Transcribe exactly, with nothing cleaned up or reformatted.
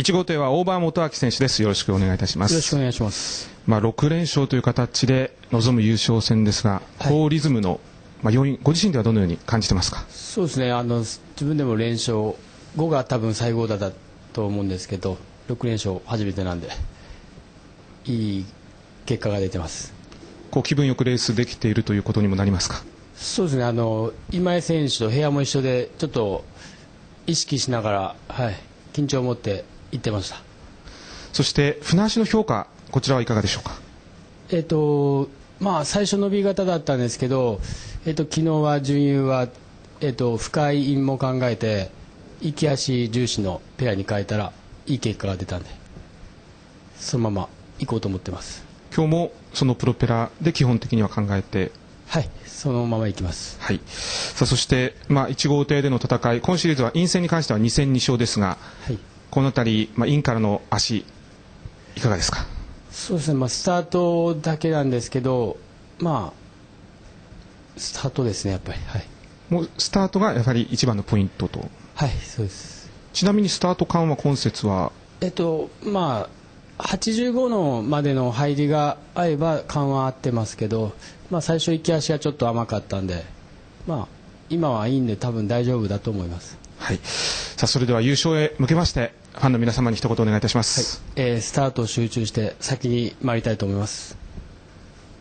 いち号艇は大場元明選手です。よろしくお願いいたします。 よろしくお願いします。 まあ、ろく連勝という形で臨む優勝戦ですが、はい、好リズムの、まあ、要因、ご自身ではどのように感じてますか？ そうですね、あの自分でも連勝ごが多分最後だったと思うんですけど、ろく連勝初めてなんでいい結果が出てます。 こう気分よくレースできているということにもなりますか？ そうですね、あの今井選手と部屋も一緒でちょっと意識しながら、はい、緊張を持っていってました。 そして船足の評価、こちらはいかがでしょうか？ えっとまあ、最初伸び型だったんですけど、えっと、昨日は準優は、えっと、深いインも考えて行き足重視のペアに変えたらいい結果が出たんで、そのまま行こうと思ってます。 今日もそのプロペラで基本的には考えて、 はい、そのまま行きます。 はい、さあそして、まあ、いち号艇での戦い、今シリーズはイン戦に関してはに戦に勝ですが、はい、この辺り、まあ、インからの足いかがですか？ そうですね、まあ、スタートだけなんですけど、まあ、スタートですね、やっぱり、はい、 もうスタートがやはり一番のポイントと。 はい、そうです。 ちなみにスタート感は今節はえっとまあはちじゅうごのまでの入りが合えば感は合ってますけど、まあ、最初行き足がちょっと甘かったんで、まあ、今はいいんで多分大丈夫だと思います。 はい、さあそれでは優勝へ向けましてファンの皆様に一言お願いいたします。 はい、えー、スタートを集中して先に回りたいと思います。